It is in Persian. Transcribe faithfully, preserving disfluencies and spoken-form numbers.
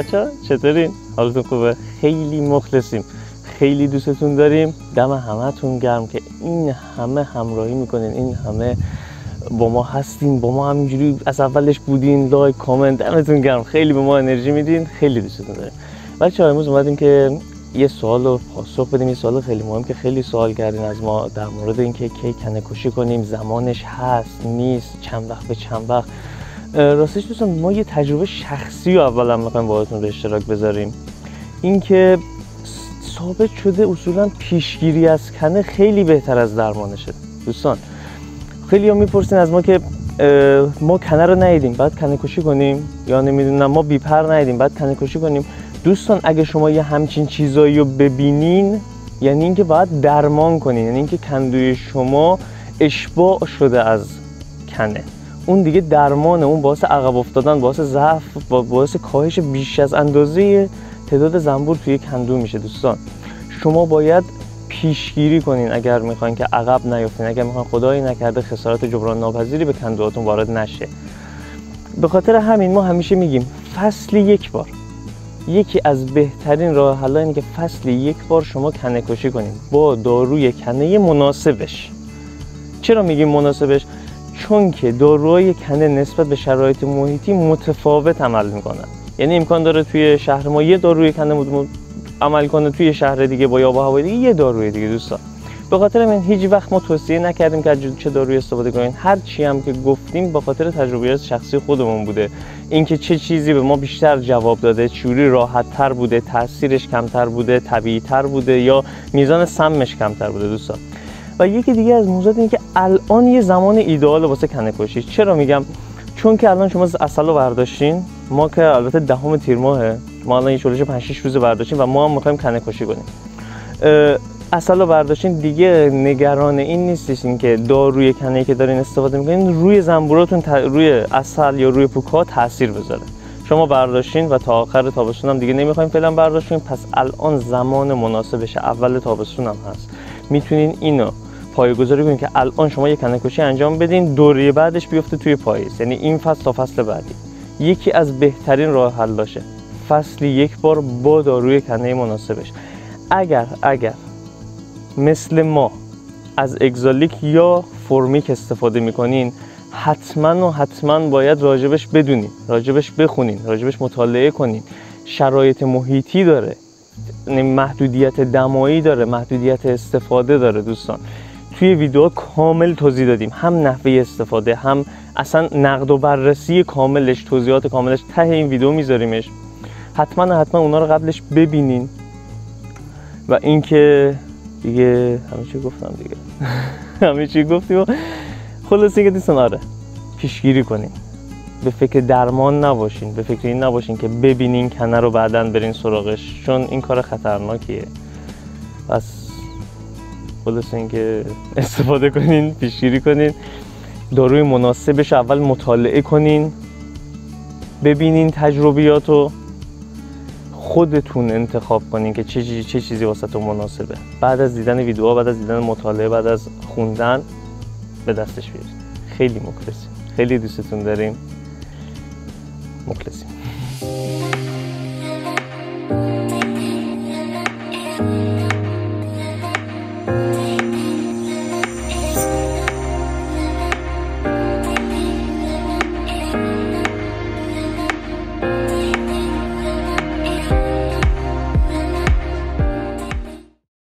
بچه‌ها چطورین؟ حالتون خوبه؟ خیلی مخلصیم، خیلی دوستتون داریم. دم همتون گرم که این همه همراهی میکنین، این همه با ما هستین، با ما همینجوری از اولش بودین، لایک کامنت، دمتون گرم، خیلی به ما انرژی میدین، خیلی دوستتون داریم. بچه‌ها امروز اومدیم که یه سوال رو پاسخ بدیم، یه سوال خیلی مهم که خیلی سوال کردین از ما در مورد اینکه کی کنه‌کشی کنیم، زمانش هست نیست، چند وقت به چند وقت. راستش دوستان ما یه تجربه شخصی رو اولا میخوایم باهاتون به اشتراک بذاریم. اینکه ثابت شده اصولا پیشگیری از کنه خیلی بهتر از درمانشه. دوستان خیلی ها میپرسین از ما که ما کنه رو ندیدیم بعد کنه‌کشی کنیم، یا نمیدونم ما بیپر ندیدیم بعد کنه‌کشی کنیم. دوستان اگه شما یه همچین چیزایی رو ببینین یعنی اینکه باید درمان کنین، یعنی اینکه کندوی شما اشباع شده از کنه. اون دیگه درمانه، اون باعث عقب افتادن، باعث ضعف، باعث کاهش بیش از اندازه تعداد زنبور توی کندو میشه. دوستان شما باید پیشگیری کنین اگر میخواین که عقب نیفتین، اگر میخواین خدایی نکرده خسارت جبران ناپذیری به کندوهاتون وارد نشه. به خاطر همین ما همیشه میگیم فصلی یک بار، یکی از بهترین راه حل‌ها اینه که فصلی یک بار شما کنه‌کشی کنین با داروی کنه مناسبش. چرا میگیم مناسبش؟ چون که داروهای کنه نسبت به شرایط محیطی متفاوت عمل میکنن. یعنی امکان داره توی شهر ما یه داروی کنه عمل کنه، توی شهر دیگه با آب و هوای دیگه یه داروی دیگه. دوستان به خاطر من هیچ وقت ما توصیه نکردیم که چه دارویی استفاده کنین. هر چی هم که گفتیم با خاطر تجربیات شخصی خودمون بوده، اینکه چه چیزی به ما بیشتر جواب داده، چوری راحت تر بوده، تاثیرش کمتر بوده، طبیعی تر بوده، یا میزان سمش کمتر بوده. دوستان و یکی دیگه از موضوعات اینه که الان یه زمان ایدئال واسه کنه‌کشی. چرا میگم؟ چون که الان شما عسل رو برداشتین، ما که البته دهم تیر ماهه، ما الان یه چولش پنج شش روز برداشتیم و ما هم می‌خوایم کنه‌کشی کنیم. عسل رو برداشتین دیگه نگران این نیستین که داروی کنه‌ای که دارین استفاده می‌کنین روی زنبوراتون ت... روی عسل یا روی پوک‌ها تاثیر بذاره. شما برداشتین و تا آخر تابستون هم دیگه نمی‌خوایم فعلا برداشتین، پس الان زمان مناسبشه، اول تابستون هم هست. میتونین اینو پایه‌گذاری کنین که الان شما یک کنه‌کشی انجام بدین، دوره بعدش بیفته توی پاییز، یعنی این فصل تا فصل بعدی. یکی از بهترین راه حل باشه فصلی یک بار با داروی کنه مناسبش. اگر اگر مثل ما از اگزالیک یا فرمیک استفاده میکنین، حتما و حتما باید راجبش بدونین، راجبش بخونین، راجبش مطالعه کنین. شرایط محیطی داره، محدودیت دمایی داره، محدودیت استفاده داره. دوستان توی ویدیو کامل توضیح دادیم، هم نحوه استفاده، هم اصلا نقد و بررسی کاملش، توضیحات کاملش ته این ویدیو میذاریمش. حتما حتما اونا رو قبلش ببینین. و اینکه دیگه همه چی گفتم دیگه همه چی گفتیم. خلاص اینکه دوستان آره پیشگیری کنین، به فکر درمان نباشین، به فکر این نباشین که ببینین کنه رو بعدن برین سراغش، چون این کار خطرناکیه. پس خلاص اینکه استفاده کنین، پیشگیری کنین، داروی مناسبش اول مطالعه کنین، ببینین تجربیاتو، خودتون انتخاب کنین که چه چیزی چه چیزی واسهتون مناسبه. بعد از دیدن ویدیوها، بعد از دیدن مطالعه، بعد از خوندن به دستش بیارید. خیلی مخلصیم، خیلی دوستتون داریم، مخلصیم.